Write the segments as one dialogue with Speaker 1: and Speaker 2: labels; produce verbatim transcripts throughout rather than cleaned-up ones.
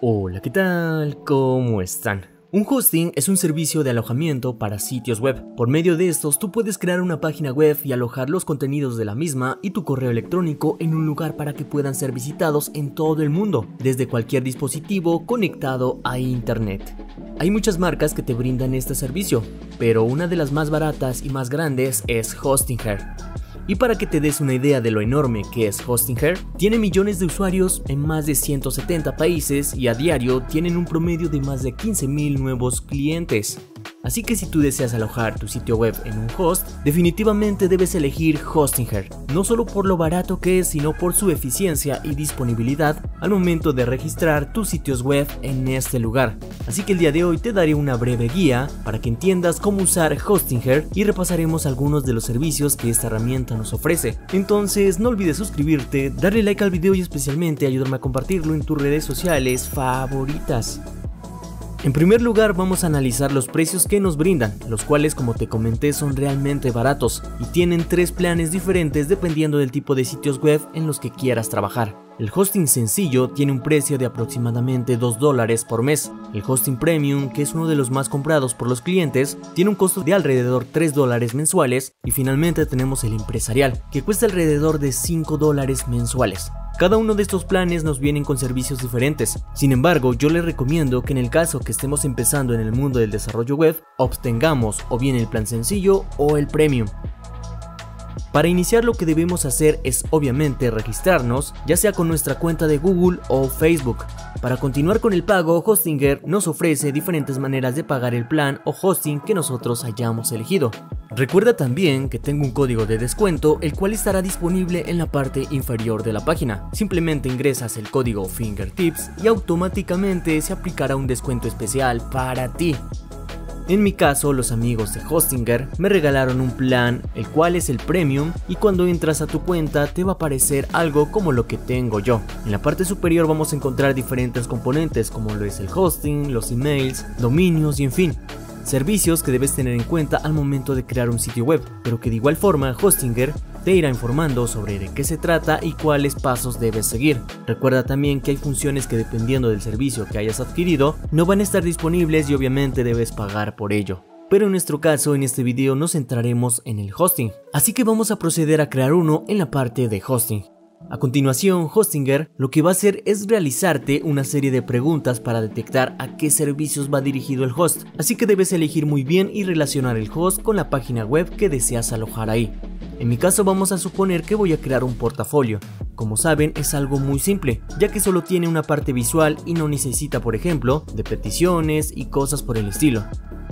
Speaker 1: Hola, ¿qué tal? ¿Cómo están? Un hosting es un servicio de alojamiento para sitios web. Por medio de estos tú puedes crear una página web y alojar los contenidos de la misma y tu correo electrónico en un lugar para que puedan ser visitados en todo el mundo, desde cualquier dispositivo conectado a internet. Hay muchas marcas que te brindan este servicio, pero una de las más baratas y más grandes es Hostinger. Y para que te des una idea de lo enorme que es Hostinger, tiene millones de usuarios en más de ciento setenta países y a diario tienen un promedio de más de quince mil nuevos clientes. Así que si tú deseas alojar tu sitio web en un host, definitivamente debes elegir Hostinger, no solo por lo barato que es, sino por su eficiencia y disponibilidad al momento de registrar tus sitios web en este lugar. Así que el día de hoy te daré una breve guía para que entiendas cómo usar Hostinger y repasaremos algunos de los servicios que esta herramienta nos ofrece. Entonces no olvides suscribirte, darle like al video y especialmente ayudarme a compartirlo en tus redes sociales favoritas. En primer lugar vamos a analizar los precios que nos brindan, los cuales como te comenté son realmente baratos y tienen tres planes diferentes dependiendo del tipo de sitios web en los que quieras trabajar. El hosting sencillo tiene un precio de aproximadamente dos dólares por mes. El hosting premium, que es uno de los más comprados por los clientes, tiene un costo de alrededor tres dólares mensuales. Y finalmente tenemos el empresarial, que cuesta alrededor de cinco dólares mensuales. Cada uno de estos planes nos vienen con servicios diferentes. Sin embargo, yo les recomiendo que en el caso que estemos empezando en el mundo del desarrollo web, obtengamos o bien el plan sencillo o el premium. Para iniciar lo que debemos hacer es obviamente registrarnos, ya sea con nuestra cuenta de Google o Facebook. Para continuar con el pago, Hostinger nos ofrece diferentes maneras de pagar el plan o hosting que nosotros hayamos elegido. Recuerda también que tengo un código de descuento, el cual estará disponible en la parte inferior de la página. Simplemente ingresas el código Fingertips y automáticamente se aplicará un descuento especial para ti. En mi caso, los amigos de Hostinger me regalaron un plan, el cual es el Premium, y cuando entras a tu cuenta te va a aparecer algo como lo que tengo yo. En la parte superior vamos a encontrar diferentes componentes como lo es el hosting, los emails, dominios y en fin. Servicios que debes tener en cuenta al momento de crear un sitio web, pero que de igual forma Hostinger te irá informando sobre de qué se trata y cuáles pasos debes seguir. Recuerda también que hay funciones que dependiendo del servicio que hayas adquirido no van a estar disponibles y obviamente debes pagar por ello. Pero en nuestro caso, en este video nos centraremos en el hosting, así que vamos a proceder a crear uno en la parte de hosting. A continuación, Hostinger lo que va a hacer es realizarte una serie de preguntas para detectar a qué servicios va dirigido el host, así que debes elegir muy bien y relacionar el host con la página web que deseas alojar ahí. En mi caso vamos a suponer que voy a crear un portafolio. Como saben, es algo muy simple, ya que solo tiene una parte visual y no necesita, por ejemplo, de peticiones y cosas por el estilo.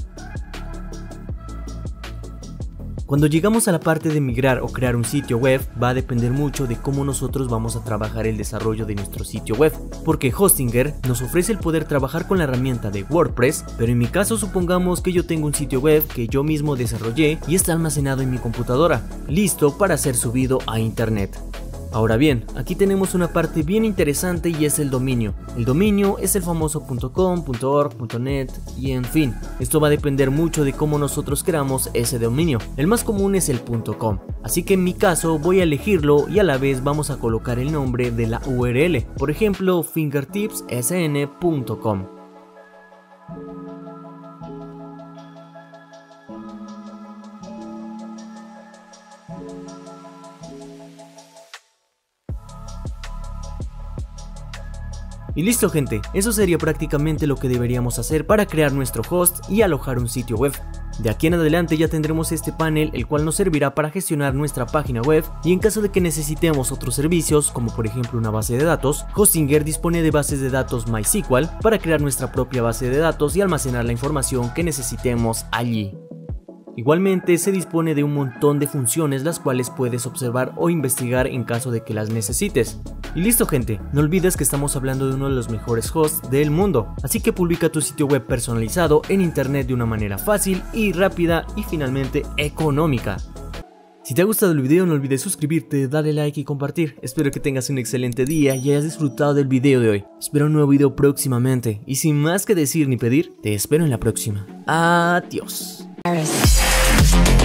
Speaker 1: Cuando llegamos a la parte de migrar o crear un sitio web, va a depender mucho de cómo nosotros vamos a trabajar el desarrollo de nuestro sitio web, porque Hostinger nos ofrece el poder trabajar con la herramienta de WordPress, pero en mi caso supongamos que yo tengo un sitio web que yo mismo desarrollé y está almacenado en mi computadora, listo para ser subido a internet. Ahora bien, aquí tenemos una parte bien interesante y es el dominio. El dominio es el famoso .com, .org, .net y en fin. Esto va a depender mucho de cómo nosotros creamos ese dominio. El más común es el .com, así que en mi caso voy a elegirlo y a la vez vamos a colocar el nombre de la U R L, por ejemplo fingertips s n punto com. Y listo gente, eso sería prácticamente lo que deberíamos hacer para crear nuestro host y alojar un sitio web. De aquí en adelante ya tendremos este panel, el cual nos servirá para gestionar nuestra página web y en caso de que necesitemos otros servicios como por ejemplo una base de datos, Hostinger dispone de bases de datos MySQL para crear nuestra propia base de datos y almacenar la información que necesitemos allí. Igualmente se dispone de un montón de funciones las cuales puedes observar o investigar en caso de que las necesites. Y listo gente, no olvides que estamos hablando de uno de los mejores hosts del mundo, así que publica tu sitio web personalizado en internet de una manera fácil y rápida y finalmente económica. Si te ha gustado el video no olvides suscribirte, darle like y compartir. Espero que tengas un excelente día y hayas disfrutado del video de hoy. Espero un nuevo video próximamente y sin más que decir ni pedir, te espero en la próxima. Adiós.